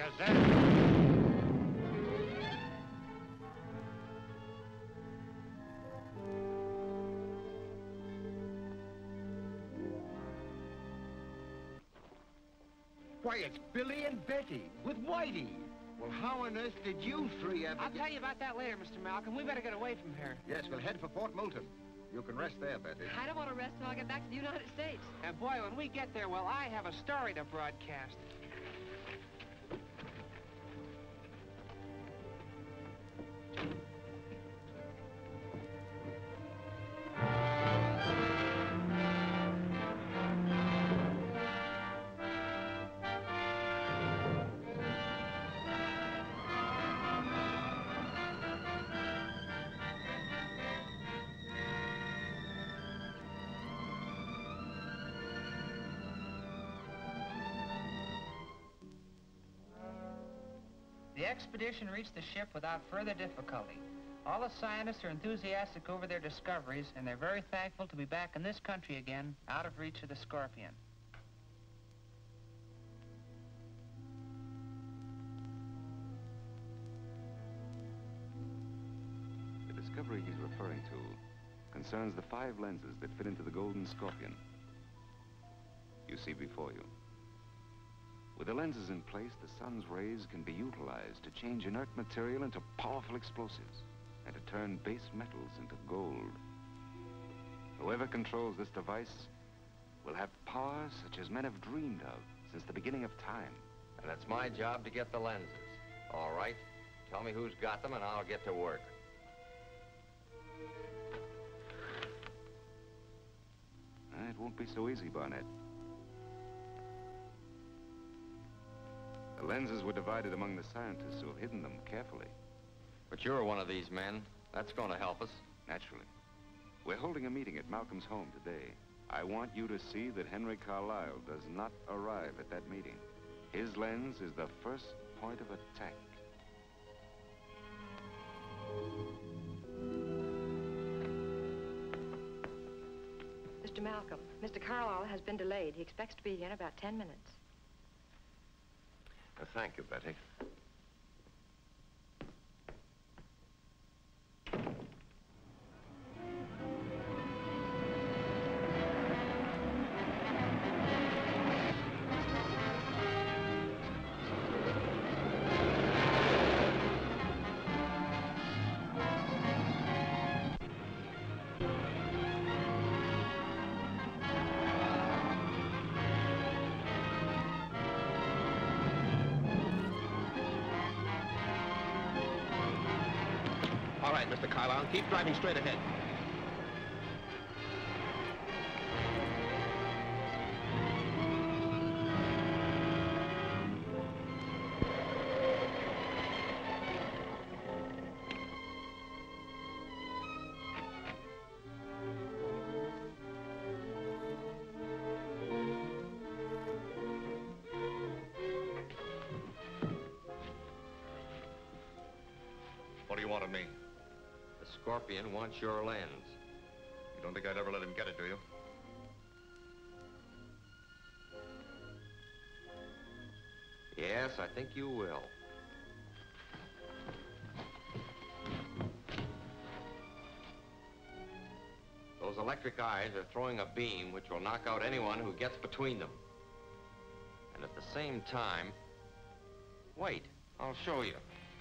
Gazette. Why, it's Billy and Betty with Whitey. Well, how on earth did you three ever I'll tell you about that later, Mr. Malcolm. We better get away from here. Yes, we'll head for Fort Moulton. You can rest there, Betty. I don't want to rest till I get back to the United States. And boy, when we get there, well, I have a story to broadcast. The expedition reached the ship without further difficulty. All the scientists are enthusiastic over their discoveries, and they're very thankful to be back in this country again, out of reach of the scorpion. The discovery he's referring to concerns the 5 lenses that fit into the golden scorpion you see before you. With the lenses in place, the sun's rays can be utilized to change inert material into powerful explosives and to turn base metals into gold. Whoever controls this device will have powers such as men have dreamed of since the beginning of time. And it's my job to get the lenses. All right? Tell me who's got them and I'll get to work. It won't be so easy, Barnett. The lenses were divided among the scientists who have hidden them carefully. But you're one of these men. That's going to help us. Naturally. We're holding a meeting at Malcolm's home today. I want you to see that Henry Carlisle does not arrive at that meeting. His lens is the first point of attack. Mr. Malcolm, Mr. Carlisle has been delayed. He expects to be here in about 10 minutes. Thank you, Betty. All right, Mr. Carlisle, keep driving straight ahead. What do you want of me? The scorpion wants your lens. You don't think I'd ever let him get it, do you? Yes, I think you will. Those electric eyes are throwing a beam which will knock out anyone who gets between them. And at the same time... Wait, I'll show you.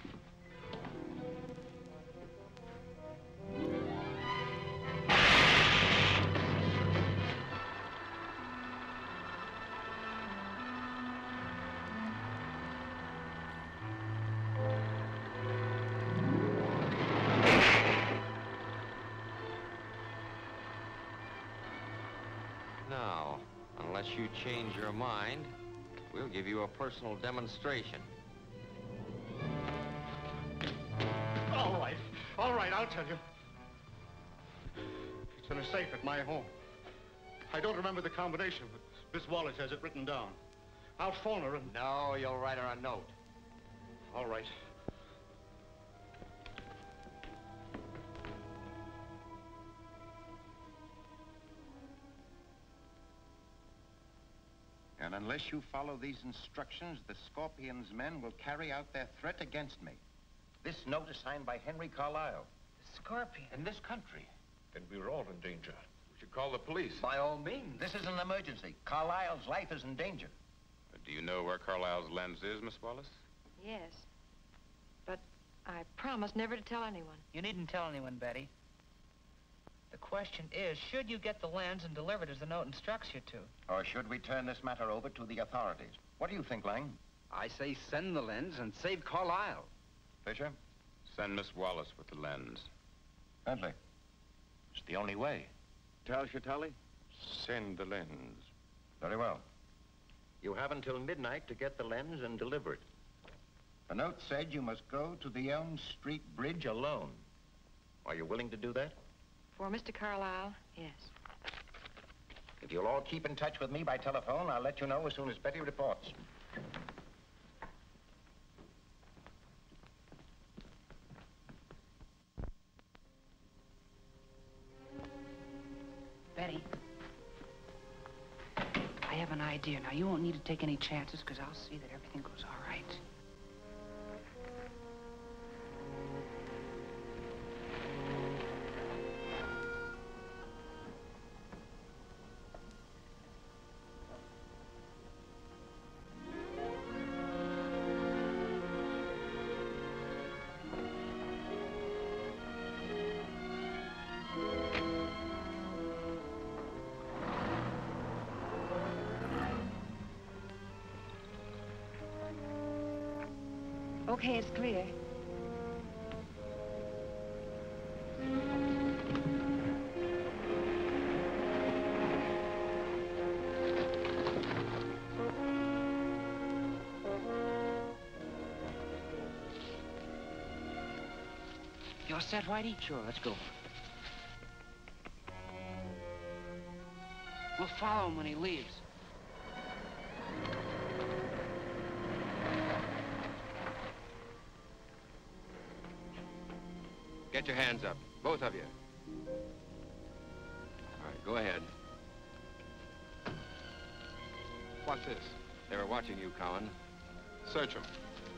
Now, unless you change your mind, we'll give you a personal demonstration. All right, I'll tell you. It's in a safe at my home. I don't remember the combination, but Miss Wallace has it written down. I'll phone her and... No, you'll write her a note. All right. And unless you follow these instructions, the Scorpion's men will carry out their threat against me. This note is signed by Henry Carlisle. Scorpion. In this country. Then we're all in danger. We should call the police. By all means. This is an emergency. Carlisle's life is in danger. Do you know where Carlisle's lens is, Miss Wallace? Yes. But I promised never to tell anyone. You needn't tell anyone, Betty. The question is, should you get the lens and deliver it as the note instructs you to? Or should we turn this matter over to the authorities? What do you think, Lang? I say send the lens and save Carlisle. Fisher? Send Miss Wallace with the lens. Bentley. It's the only way. Tal Chatali? Send the lens. Very well. You have until midnight to get the lens and deliver it. The note said you must go to the Elm Street Bridge alone. Are you willing to do that? For Mr. Carlisle, yes. If you'll all keep in touch with me by telephone, I'll let you know as soon as Betty reports. Betty. I have an idea. Now, you won't need to take any chances, because I'll see that everything goes all right. Okay, it's clear. You all set, Whitey? Sure, let's go. We'll follow him when he leaves. Get your hands up, both of you. All right, go ahead. What's this? They were watching you, Cowan. Search them.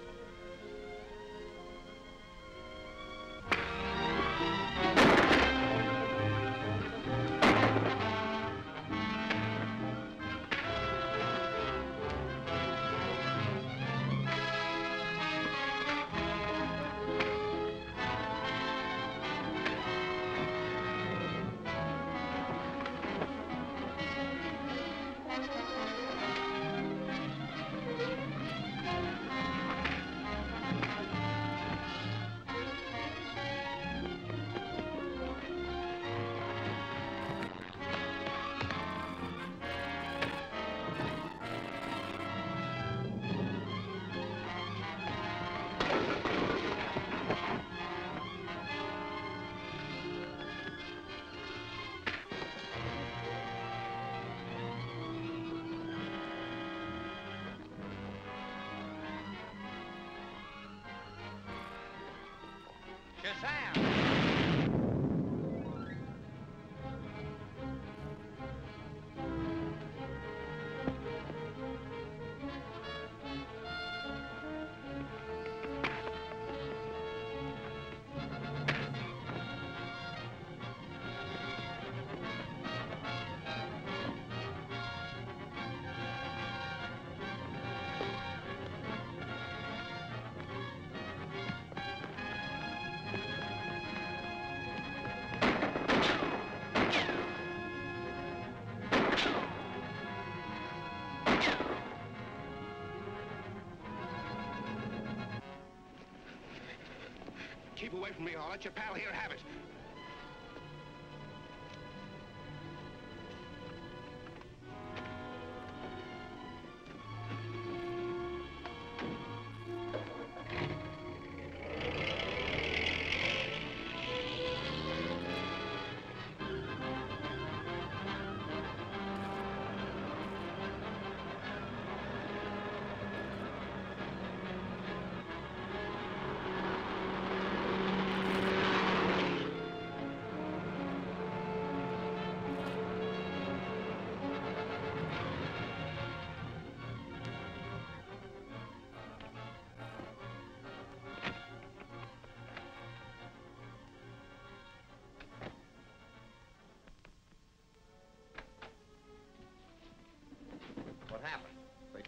Keep away from me, or I'll let your pal here have it.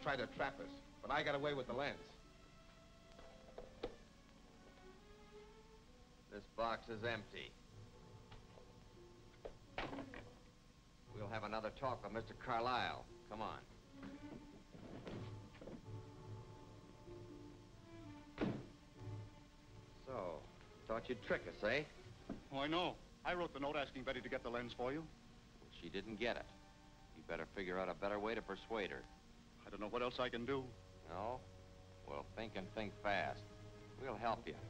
tried to trap us, but I got away with the lens. This box is empty. We'll have another talk with Mr. Carlyle. Come on. So, thought you'd trick us, eh? Oh, I know. I wrote the note asking Betty to get the lens for you. She didn't get it. You better figure out a better way to persuade her. I don't know what else I can do. No? Well, think and think fast. We'll help you.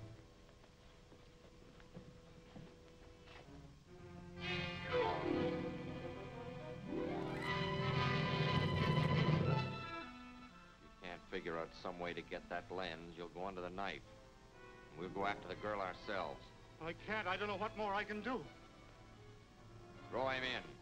Figure out some way to get that lens, you'll go under the knife. And we'll go after the girl ourselves. I can't. I don't know what more I can do. Throw him in.